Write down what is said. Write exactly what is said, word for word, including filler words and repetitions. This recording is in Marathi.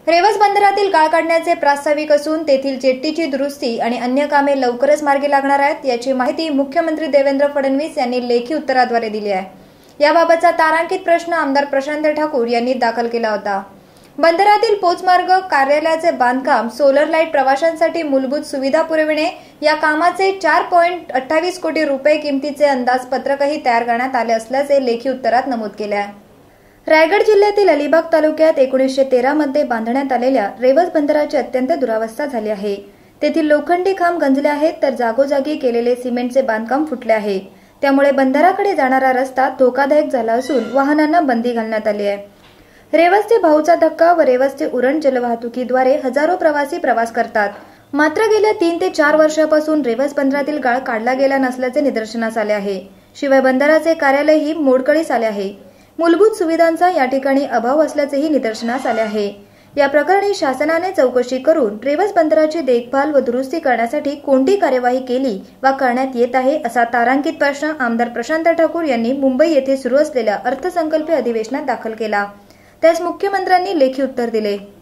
रेवस बंदरातील गाळ काढण्याचे प्रास्ताविक असून तेथील जेट्टीची दुरुस्ती आणि अन्य कामे लवकरच मार्गी लागणार आहेत याची माहिती मुख्यमंत्री देवेंद्र फडणवीस यांनी लेखी उत्तराद्वारे दिली आहे। याबाबतचा तारांकित प्रश्न आमदार प्रशांत ठाकूर यांनी दाखल केला होता। बंदरातील पोचमार्ग कार्यालयाचे बांधकाम, सोलर लाईट, प्रवाशांसाठी मूलभूत सुविधा पुरविणे या कामाचे चार पॉईंट अठ्ठावीस कोटी रुपये किमतीचे अंदाजपत्रकही तयार करण्यात आले असल्याचे लेखी उत्तरात नमूद केले आहे। रायगड जिल्ह्यातील अलिबाग तालुक्यात एकोणीसशे तेरा मध्ये बांधण्यात आलेल्या रेवस बंदराची अत्यंत दुरावस्था झाली आहे। तेथील लोखंडी खांब गंजले आहेत तर जागोजागी केलेले सिमेंटचे बांधकाम फुटले आहे। त्यामुळे बंदराकडे जाणारा रस्ता धोकादायक झाला असून वाहनांना बंदी घालण्यात आली आहे। रेवस ते भाऊचा धक्का व रेवस ते उरण जलवाहतुकीद्वारे हजारो प्रवासी प्रवास करतात। मात्र गेल्या तीन ते चार वर्षापासून रेवस बंदरातील गाळ काढला गेला नसल्याचे निदर्शनास आले आहे। शिवाय बंदराचे कार्यालयही मोडकळीस आले आहे। मूलभूत सुविधांचा या ठिकाणी अभाव असल्याचेही निदर्शनास आले आहे। या प्रकरणी शासनाने चौकशी करून रेवस बंदराची देखभाल व दुरुस्ती करण्यासाठी कोणती कार्यवाही केली वा करण्यात येत आहे असा तारांकित प्रश्न आमदार प्रशांत ठाकूर यांनी मुंबई येथे सुरू असलेल्या अर्थसंकल्पीय अधिवेशनात दाखल केला। त्यास मुख्यमंत्र्यांनी लेखी उत्तर दिले।